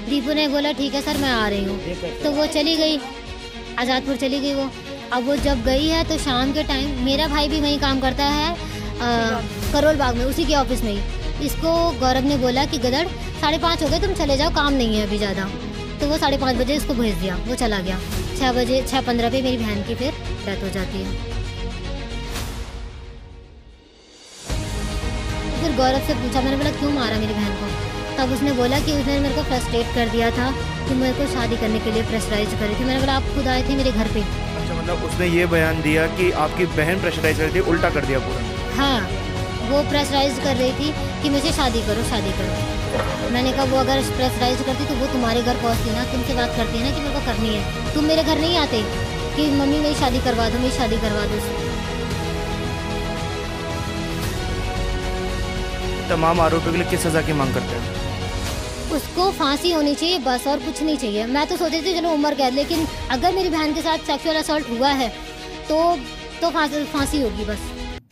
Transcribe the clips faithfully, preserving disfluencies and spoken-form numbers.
दीपू ने बोला ठीक है सर मैं आ रही हूँ, तो वो चली गई, आज़ादपुर चली गई वो। अब वो जब गई है तो शाम के टाइम, मेरा भाई भी वहीं काम करता है आ, करोल बाग में, उसी के ऑफिस में ही। इसको गौरव ने बोला कि गदड़ साढ़े पाँच हो गए, तुम चले जाओ, काम नहीं है अभी ज़्यादा। तो वो साढ़े पाँच बजे इसको भेज दिया, वो चला गया। छः बजे छः पंद्रह पे मेरी बहन की फिर डेथ हो जाती है। फिर गौरव से पूछा, मैंने बोला क्यों मारा मेरी बहन को? तब उसने बोला कि उसने मेरे को फ्रस्ट्रेट कर दिया था कि मेरे को शादी करने के लिए प्रेशराइज कर रही थी। मैंने बोला आप खुद आए थे मेरे घर पे। अच्छा, मतलब उसने ये बयान दिया कि आपकी बहन प्रेशराइज कर रही थी, उल्टा कर दिया पूरा। हाँ, वो प्रेशराइज कर रही थी कि मुझे शादी करो शादी करो। मैंने कहा वो अगर प्रेशराइज करती तो वो तुम्हारे घर पहुँचती ना, तुमसे बात करती है ना कि मेरे को करनी है, तुम मेरे घर नहीं आते कि मम्मी मेरी शादी करवा दो, मेरी शादी करवा दो। तमाम आरोपियों के लिए किस सज़ा की मांग करते हैं? उसको फांसी होनी चाहिए बस, और कुछ नहीं चाहिए। मैं तो सोच रही थी चलो उम्र कैद, लेकिन अगर मेरी बहन के साथ सेक्सुअल असॉल्ट हुआ है तो तो फांसी फांसी होगी बस।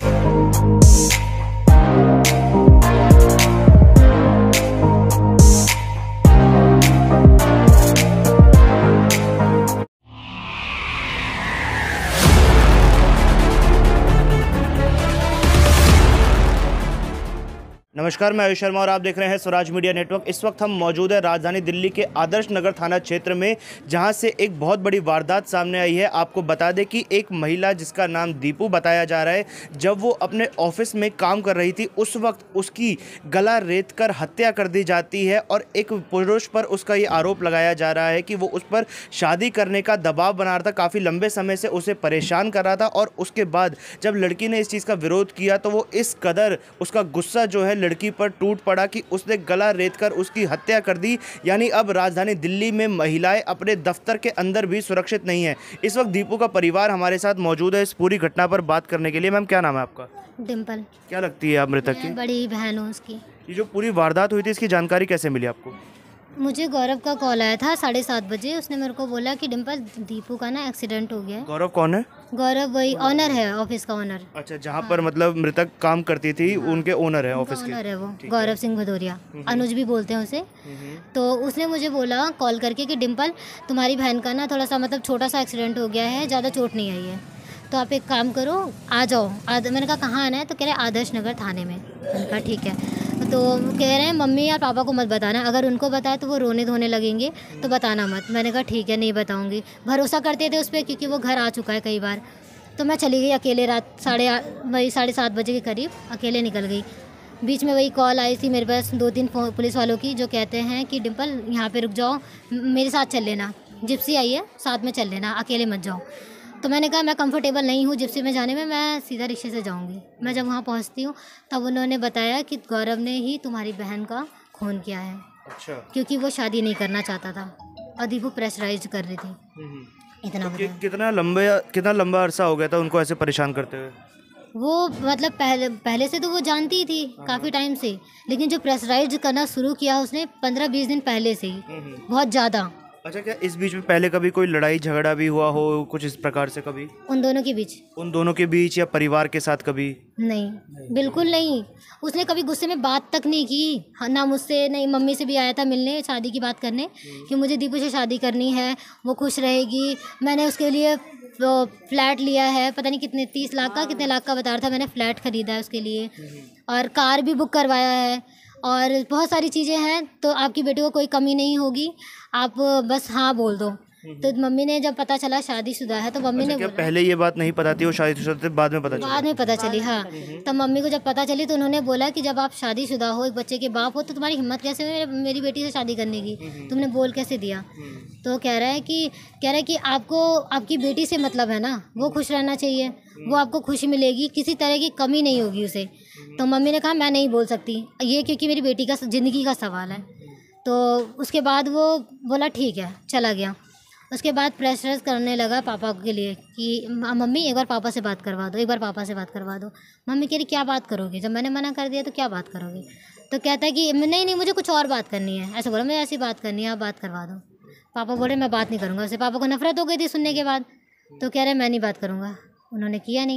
नमस्कार, मैं आयुष शर्मा और आप देख रहे हैं स्वराज मीडिया नेटवर्क। इस वक्त हम मौजूद है राजधानी दिल्ली के आदर्श नगर थाना क्षेत्र में, जहां से एक बहुत बड़ी वारदात सामने आई है। आपको बता दें कि एक महिला जिसका नाम दीपू बताया जा रहा है, जब वो अपने ऑफिस में काम कर रही थी उस वक्त उसकी गला रेत कर हत्या कर दी जाती है और एक पुरुष पर उसका ये आरोप लगाया जा रहा है कि वो उस पर शादी करने का दबाव बना रहा था, काफ़ी लंबे समय से उसे परेशान कर रहा था। और उसके बाद जब लड़की ने इस चीज़ का विरोध किया तो वो इस कदर उसका गुस्सा जो है लड़की पर टूट पड़ा कि उसने गला रेत कर उसकी हत्या कर दी। यानी अब राजधानी दिल्ली में महिलाएं अपने दफ्तर के अंदर भी सुरक्षित नहीं है। इस वक्त दीपू का परिवार हमारे साथ मौजूद है इस पूरी घटना पर बात करने के लिए। मैम, क्या नाम है आपका? डिम्पल। क्या लगती है आप मृतक की? बड़ी बहन हूँ उसकी। ये जो पूरी वारदात हुई थी इसकी जानकारी कैसे मिली आपको? मुझे गौरव का कॉल आया था साढ़े सात बजे। उसने मेरे को बोला कि डिम्पल दीपू का ना एक्सीडेंट हो गया है। गौरव कौन है? गौरव वही ऑनर है, ऑफिस का ऑनर। अच्छा, जहाँ पर मतलब मृतक काम करती थी उनके ओनर है ऑफिस के? ऑनर है वो, गौरव सिंह भदौरिया, अनुज भी बोलते हैं उसे। तो उसने मुझे बोला कॉल करके कि डिम्पल तुम्हारी बहन का ना थोड़ा सा मतलब छोटा सा एक्सीडेंट हो गया है, ज़्यादा चोट नहीं आई है, तो आप एक काम करो आ जाओ। आद मैंने कहा कहाँ आना है? तो कह रहे आदर्श नगर थाने में। मैंने कहा ठीक है। तो कह रहे हैं मम्मी या पापा को मत बताना, अगर उनको बताया तो वो रोने धोने लगेंगे, तो बताना मत। मैंने कहा ठीक है नहीं बताऊंगी। भरोसा करते थे उस पर क्योंकि वो घर आ चुका है कई बार। तो मैं चली गई अकेले, रात साढ़े वही साढ़े सात बजे के करीब अकेले निकल गई। बीच में वही कॉल आई थी मेरे पास दो तीन पुलिस वालों की, जो कहते हैं कि डिम्पल यहाँ पे रुक जाओ, मेरे साथ चल लेना, जिप्सी आई है साथ में चल लेना, अकेले मत जाओ। तो मैंने कहा मैं कंफर्टेबल नहीं हूँ जिप्सी में जाने में, मैं सीधा रिक्शे से जाऊँगी। मैं जब वहाँ पहुँचती हूँ तब उन्होंने बताया कि गौरव ने ही तुम्हारी बहन का खून किया है। अच्छा। क्योंकि वो शादी नहीं करना चाहता था और दीपू प्रेशराइज कर रही थी। इतना कि, कितना लंबे कितना लंबा अरसा हो गया था उनको ऐसे परेशान करते हुए? वो मतलब पहले पहले से तो वो जानती ही थी काफ़ी टाइम से, लेकिन जो प्रेशराइज करना शुरू किया उसने पंद्रह बीस दिन पहले से ही, बहुत ज़्यादा। अच्छा, क्या इस बीच में पहले कभी कोई लड़ाई झगड़ा भी हुआ हो कुछ इस प्रकार से कभी? उन दोनों के बीच उन दोनों के बीच या परिवार के साथ कभी? नहीं, बिल्कुल नहीं। उसने कभी गुस्से में बात तक नहीं की, ना मुझसे, नहीं मम्मी से भी आया था मिलने, शादी की बात करने कि मुझे दीपू से शादी करनी है, वो खुश रहेगी। मैंने उसके लिए फ्लैट लिया है, पता नहीं कितने तीस लाख का कितने लाख का बता रहा था, मैंने फ़्लैट ख़रीदा है उसके लिए और कार भी बुक करवाया है और बहुत सारी चीज़ें हैं। तो आपकी बेटी को कोई कमी नहीं होगी, आप बस हाँ बोल दो। तो मम्मी ने जब पता चला शादीशुदा है तो मम्मी अच्छा, ने क्या पहले ये बात नहीं पता थी, वो शादीशुदा बाद में पता चला? बाद में पता चली, हाँ। तब मम्मी को जब पता चली तो उन्होंने बोला कि जब आप शादीशुदा हो, एक बच्चे के बाप हो, तो तुम्हारी हिम्मत कैसे हुई मेरे मेरी बेटी से शादी करने की, तुमने बोल कैसे दिया? तो कह रहा है कि कह रहा है कि आपको आपकी बेटी से मतलब है ना, वो खुश रहना चाहिए, वो आपको खुशी मिलेगी, किसी तरह की कमी नहीं होगी उसे। तो मम्मी ने कहा मैं नहीं बोल सकती ये, क्योंकि मेरी बेटी का ज़िंदगी का सवाल है। तो उसके बाद वो बोला ठीक है, चला गया। उसके बाद प्रेशराइज करने लगा पापा के लिए कि मम्मी एक बार पापा से बात करवा दो, एक बार पापा से बात करवा दो। मम्मी कह रही क्या बात करोगे, जब मैंने मना कर दिया तो क्या बात करोगे? तो कहता है कि नहीं नहीं मुझे कुछ और बात करनी है। ऐसा बोला, मैं ऐसी बात करनी है, आप बात करवा दो। पापा बोले मैं बात नहीं करूँगा। उससे पापा को नफरत हो गई थी सुनने के बाद, तो कह रहे मैं नहीं बात करूँगा। उन्होंने किया नहीं।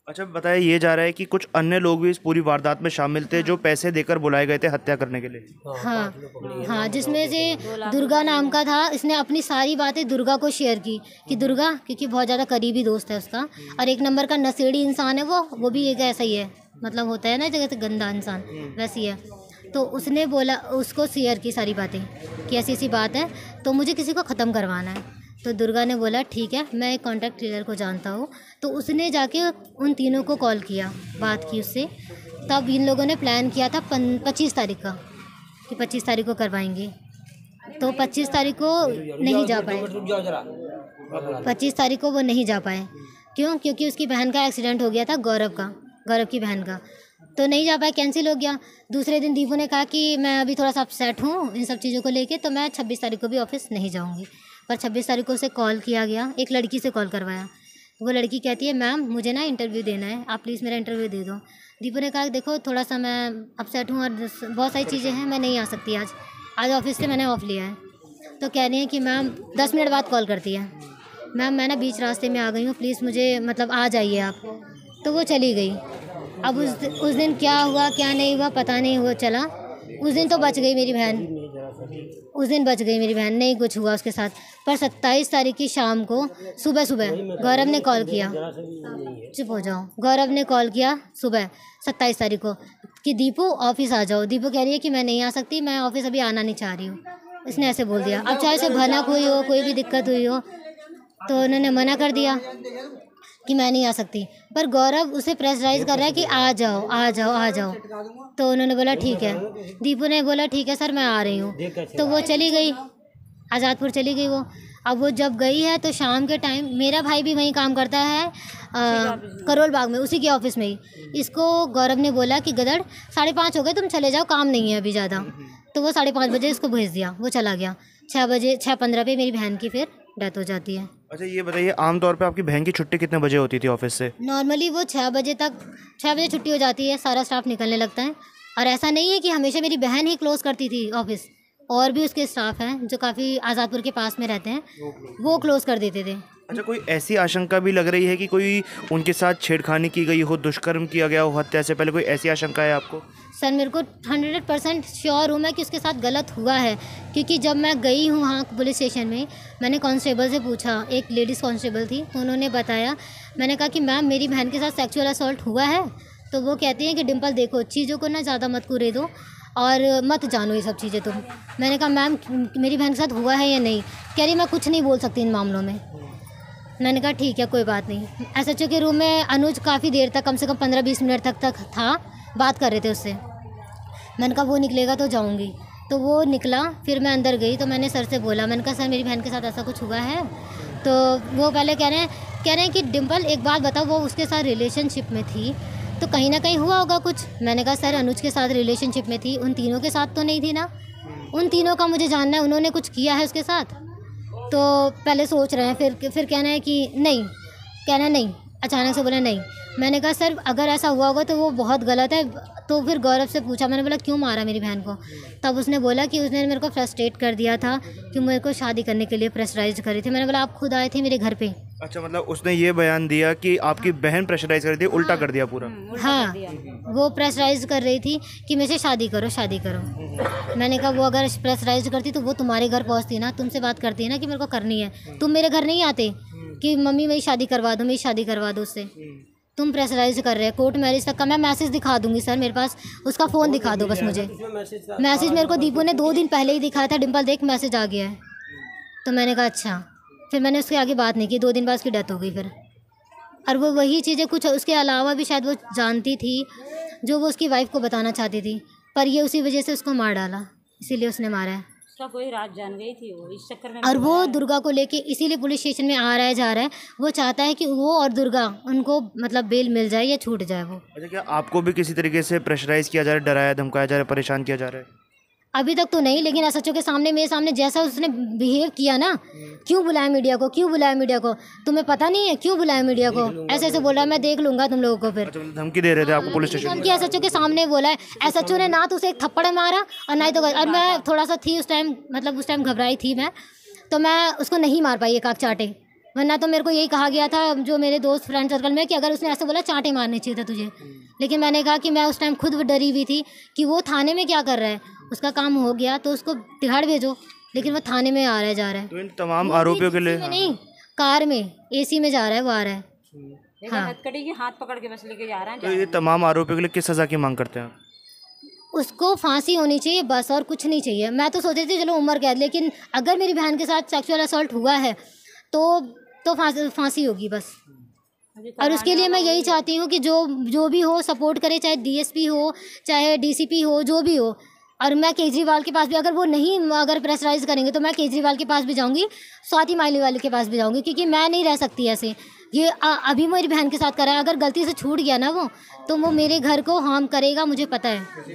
अच्छा बताया ये जा रहा है कि कुछ अन्य लोग भी इस पूरी वारदात में शामिल थे जो पैसे देकर बुलाए गए थे हत्या करने के लिए। हाँ हाँ, जिसमें से दुर्गा नाम का था। इसने अपनी सारी बातें दुर्गा को शेयर की कि दुर्गा, क्योंकि बहुत ज़्यादा करीबी दोस्त है उसका, और एक नंबर का नशेड़ी इंसान है वो वो भी एक ऐसा ही है, मतलब होता है ना जगह से गंदा इंसान, वैसी है। तो उसने बोला, उसको शेयर की सारी बातें कि ऐसी ऐसी बात है, तो मुझे किसी को ख़त्म करवाना है। तो दुर्गा ने बोला ठीक है, मैं एक कॉन्टैक्ट लीडर को जानता हूँ। तो उसने जाके उन तीनों को कॉल किया, बात की उससे। तब इन लोगों ने प्लान किया था पच्चीस तारीख का कि पच्चीस तारीख को करवाएंगे। तो पच्चीस तारीख को नहीं जा पाए, पच्चीस तारीख को वो नहीं जा पाए। क्यों? क्योंकि उसकी बहन का एक्सीडेंट हो गया था, गौरव का, गौरव की बहन का। तो नहीं जा पाए, कैंसिल हो गया। दूसरे दिन दीपू ने कहा कि मैं अभी थोड़ा सा अपसेट हूँ इन सब चीज़ों को लेके, तो मैं छब्बीस तारीख को भी ऑफिस नहीं जाऊँगी। पर छब्बीस तारीख को उसे कॉल किया गया, एक लड़की से कॉल करवाया। वो लड़की कहती है मैम मुझे ना इंटरव्यू देना है, आप प्लीज़ मेरा इंटरव्यू दे दो। दीपू ने कहा देखो थोड़ा सा मैं अपसेट हूँ और बहुत सारी चीज़ें हैं, मैं नहीं आ सकती आज आज ऑफिस से मैंने ऑफ लिया है। तो कह रही है कि मैम दस मिनट बाद कॉल करती है, मैम मैं ना बीच रास्ते में आ गई हूँ, प्लीज़ मुझे मतलब आ जाइए आप। तो वो चली गई। अब उस उस दिन क्या हुआ क्या नहीं हुआ पता नहीं, वो चला। उस दिन तो बच गई मेरी बहन, उस दिन बच गई मेरी बहन, नहीं कुछ हुआ उसके साथ। पर सत्ताईस तारीख की शाम को सुबह सुबह गौरव ने कॉल किया, चुप हो जाओ, गौरव ने कॉल किया सुबह सत्ताईस तारीख को कि दीपू ऑफिस आ जाओ। दीपू कह रही है कि मैं नहीं आ सकती, मैं ऑफिस अभी आना नहीं चाह रही हूँ। इसने ऐसे बोल दिया। अब चाहे उसे भनक हुई हो, कोई भी दिक्कत हुई हो, तो उन्होंने मना कर दिया कि मैं नहीं आ सकती। पर गौरव उसे प्रेशराइज कर रहा है कि आ जाओ आ जाओ आ जाओ। तो उन्होंने बोला ठीक है, दीपू ने बोला ठीक है सर मैं आ रही हूँ। तो वो चली गई, आज़ादपुर चली गई वो। अब वो जब गई है तो शाम के टाइम, मेरा भाई भी वहीं काम करता है आ, करोल बाग में, उसी के ऑफिस में ही। इसको गौरव ने बोला कि गदड़ साढ़े पाँच हो गए, तुम चले जाओ, काम नहीं है अभी ज़्यादा। तो वो साढ़े पाँच बजे इसको भेज दिया, वो चला गया। छः बजे छः पंद्रह पे मेरी बहन की फिर डेथ हो जाती है। अच्छा ये बताइए आमतौर पे आपकी बहन की छुट्टी कितने बजे होती थी ऑफिस से? नॉर्मली वो छः बजे तक, छः बजे छुट्टी हो जाती है, सारा स्टाफ निकलने लगता है। और ऐसा नहीं है कि हमेशा मेरी बहन ही क्लोज़ करती थी ऑफिस, और भी उसके स्टाफ हैं जो काफ़ी आज़ादपुर के पास में रहते हैं, वो क्लोज़ कर देते थे। अच्छा कोई ऐसी आशंका भी लग रही है कि कोई उनके साथ छेड़खानी की गई हो, दुष्कर्म किया गया हो हत्या से पहले, कोई ऐसी आशंका है आपको? सर मेरे को हंड्रेड परसेंट श्योर हूँ मैं कि उसके साथ गलत हुआ है, क्योंकि जब मैं गई हूँ वहाँ पुलिस स्टेशन में, मैंने कांस्टेबल से पूछा, एक लेडीज़ कांस्टेबल थी, तो उन्होंने बताया। मैंने कहा कि मैम मेरी बहन के साथ सेक्सुअल असॉल्ट हुआ है। तो वो कहती हैं कि डिम्पल देखो चीज़ों को ना ज़्यादा मत कुरे दो और मत जानो ये सब चीज़ें तुम। मैंने कहा मैम मेरी बहन के साथ हुआ है या नहीं? कह रही मैं कुछ नहीं बोल सकती इन मामलों में। मैंने कहा ठीक है कोई बात नहीं। एस एच ओ के रूम में अनुज काफ़ी देर तक, कम से कम पंद्रह बीस मिनट तक तक था, बात कर रहे थे उससे। मैंने कहा वो निकलेगा तो जाऊंगी। तो वो निकला, फिर मैं अंदर गई तो मैंने सर से बोला, मैंने कहा सर मेरी बहन के साथ ऐसा कुछ हुआ है। तो वो पहले कह रहे हैं कह रहे हैं कि डिम्पल एक बात बताओ, वो उसके साथ रिलेशनशिप में थी तो कहीं ना कहीं हुआ होगा कुछ। मैंने कहा सर अनुज के साथ रिलेशनशिप में थी, उन तीनों के साथ तो नहीं थी ना, उन तीनों का मुझे जानना है, उन्होंने कुछ किया है उसके साथ। तो पहले सोच रहे हैं, फिर फिर कहना है कि नहीं, कहना नहीं, अचानक से बोला नहीं। मैंने कहा सर अगर ऐसा हुआ होगा तो वो बहुत गलत है। तो फिर गौरव से पूछा, मैंने बोला क्यों मारा मेरी बहन को? तब उसने बोला कि उसने मेरे को फ्रस्ट्रेट कर दिया था कि मेरे को शादी करने के लिए प्रेशराइज करी थी। मैंने बोला आप खुद आए थे मेरे घर पे। अच्छा मतलब उसने ये बयान दिया कि आपकी बहन प्रेशराइज कर रही थी, उल्टा कर दिया पूरा। हाँ वो प्रेशराइज कर रही थी कि मेरे से शादी करो शादी करो। मैंने कहा वो अगर प्रेशराइज करती तो वो तुम्हारे घर पहुंचती ना, तुमसे बात करती है ना कि मेरे को करनी है, तुम मेरे घर नहीं आते कि मम्मी मेरी शादी करवा दो, मेरी शादी करवा दो उससे। तुम प्रेशराइज कर रहे हैं, कोर्ट मैरिज तक का मैं मैसेज दिखा दूंगी सर, मेरे पास उसका फ़ोन दिखा दो बस मुझे। मैसेज मेरे को दीपू ने दो दिन पहले ही दिखाया था, डिम्पल देख मैसेज आ गया है। तो मैंने कहा अच्छा, फिर मैंने उसके आगे बात नहीं की। दो दिन बाद उसकी डेथ हो गई फिर। और वो वही चीज़ें कुछ उसके अलावा भी शायद वो जानती थी जो वो उसकी वाइफ को बताना चाहती थी, पर ये उसी वजह से उसको मार डाला, इसीलिए उसने मारा है। उसका कोई राज जान गई थी वो, इस चक्कर में। और वो दुर्गा को लेके इसीलिए पुलिस स्टेशन में आ रहा है जा रहा है, वो चाहता है कि वो और दुर्गा उनको मतलब बेल मिल जाए या छूट जाए वो। अच्छा क्या आपको भी किसी तरीके से प्रेशराइज किया जा रहा है, डराया धमकाया जा रहा है, परेशान किया जा रहा है? अभी तक तो नहीं, लेकिन एसएचओ के सामने, मेरे सामने जैसा उसने बिहेव किया ना, क्यों बुलाया मीडिया को, क्यों बुलाया मीडिया को, तुम्हें पता नहीं है क्यों बुलाया मीडिया को, ऐसे ऐसे बोला मैं देख लूंगा तुम लोगों को। फिर अच्छा धमकी दे रहे थे आपको पुलिस स्टेशन में? धमकी एसएचओ के सामने बोला है। एसएचओ ने ना तो उसे एक थप्पड़ मारा और ना ही तो, और मैं थोड़ा सा थी उस टाइम, मतलब उस टाइम घबराई थी मैं, तो मैं उसको नहीं मार पाई एक आग चाटे, वरना तो मेरे को यही कहा गया था जो मेरे दोस्त फ्रेंड सर्कल में कि अगर उसने ऐसे बोला चांटे मारने चाहिए था तुझे। लेकिन मैंने कहा कि मैं उस टाइम खुद डरी हुई थी कि वो थाने में क्या कर रहा है, उसका काम हो गया तो उसको तिहाड़ भेजो, लेकिन वो थाने में आ रहा है जा रहा है। तो इन तमाम आरोपियों के लिए में नहीं, कार में एसी में जा रहा है, वो आ रहा है। हाँ, हथकड़ी के हाथ पकड़ के बस लेके जा रहे हैं। तो ये तमाम आरोपियों के लिए किस सज़ा की मांग करते हैं आप? उसको फांसी होनी चाहिए बस, और कुछ नहीं चाहिए। मैं तो सोच रही थी चलो उम्र कैद, लेकिन अगर मेरी बहन के साथ सेक्सुअल असॉल्ट हुआ है तो तो फांसी फांसी होगी बस। और उसके लिए मैं यही चाहती हूँ कि जो जो भी हो सपोर्ट करे, चाहे डीएसपी हो चाहे डीसीपी हो, जो भी हो। और मैं केजरीवाल के पास भी, अगर वो नहीं अगर प्रेशराइज करेंगे तो मैं केजरीवाल के पास भी जाऊँगी, स्वाति मालीवाल के पास भी जाऊँगी, क्योंकि मैं नहीं रह सकती ऐसे। ये आ, अभी मेरी बहन के साथ करा है, अगर गलती से छूट गया ना वो तो वो मेरे घर को हार्म करेगा, मुझे पता है।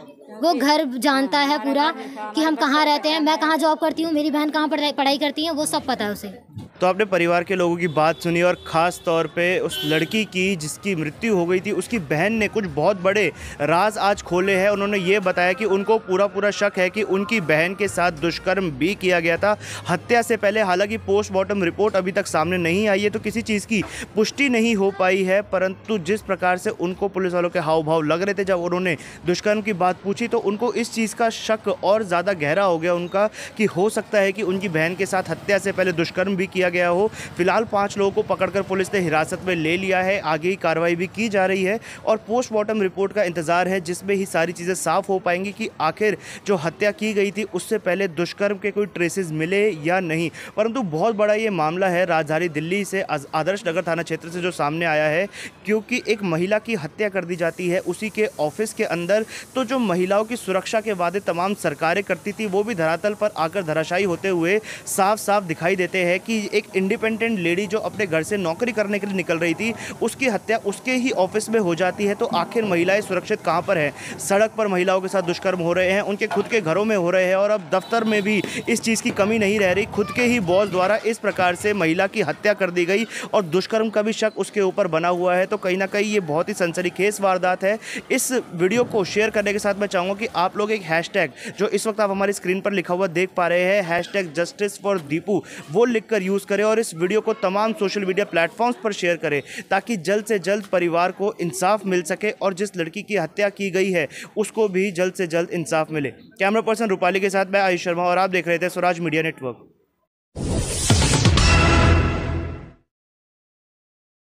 वो घर जानता है पूरा कि हम कहाँ रहते हैं, मैं कहाँ जॉब करती हूँ, मेरी बहन कहाँ पढ़ाई पढ़ाई करती है, वो सब पता है उसे। तो आपने परिवार के लोगों की बात सुनी और ख़ास तौर पे उस लड़की की जिसकी मृत्यु हो गई थी, उसकी बहन ने कुछ बहुत बड़े राज आज खोले हैं। उन्होंने ये बताया कि उनको पूरा पूरा शक है कि उनकी बहन के साथ दुष्कर्म भी किया गया था हत्या से पहले। हालांकि पोस्टमार्टम रिपोर्ट अभी तक सामने नहीं आई है तो किसी चीज़ की पुष्टि नहीं हो पाई है, परंतु जिस प्रकार से उनको पुलिस वालों के हाव भाव लग रहे थे जब उन्होंने दुष्कर्म की बात पूछी तो उनको इस चीज़ का शक और ज़्यादा गहरा हो गया उनका कि हो सकता है कि उनकी बहन के साथ हत्या से पहले दुष्कर्म भी किया गया हो। फिलहाल पांच लोगों को पकड़कर पुलिस ने हिरासत में ले लिया है, आगे की कार्रवाई भी की जा रही है और पोस्टमार्टम रिपोर्ट का इंतजार है जिसमें ही सारी चीज़ें साफ हो पाएंगी कि आखिर जो हत्या की गई थी उससे पहले दुष्कर्म के कोई ट्रेसेस मिले या नहीं। परंतु बहुत बड़ा ये मामला है राजधानी दिल्ली से आदर्श नगर थाना क्षेत्र से जो सामने आया है, क्योंकि एक महिला की हत्या कर दी जाती है उसी के ऑफिस के अंदर। तो जो महिलाओं की सुरक्षा के वादे तमाम सरकारें करती थी वो भी धरातल पर आकर धराशायी होते हुए साफ साफ दिखाई देते हैं कि एक इंडिपेंडेंट लेडी जो अपने घर से नौकरी करने के लिए निकल रही थी उसकी हत्या उसके ही ऑफिस में हो जाती है। तो आखिर महिलाएं सुरक्षित कहां पर हैं? सड़क पर महिलाओं के साथ दुष्कर्म हो रहे हैं, उनके खुद के घरों में हो रहे हैं और अब दफ्तर में भी इस चीज़ की कमी नहीं रह रही। खुद के ही बॉस द्वारा इस प्रकार से महिला की हत्या कर दी गई और दुष्कर्म का भी शक उसके ऊपर बना हुआ है। तो कहीं ना कहीं ये बहुत ही सनसनीखेज वारदात है। इस वीडियो को शेयर करने के साथ मैं चाहूँगा कि आप लोग एक हैशटैग जो इस वक्त आप हमारी स्क्रीन पर लिखा हुआ देख पा रहे हैं, हैशटैग जस्टिस फॉर दीपू, वो लिखकर यूज़ करें और इस वीडियो को तमाम सोशल मीडिया प्लेटफॉर्म्स पर शेयर करें ताकि जल्द से जल्द परिवार को इंसाफ मिल सके और जिस लड़की की हत्या की गई है उसको भी जल्द से जल्द इंसाफ मिले। कैमरा पर्सन रूपाली के साथ मैं आयुष शर्मा और आप देख रहे थे स्वराज मीडिया नेटवर्क।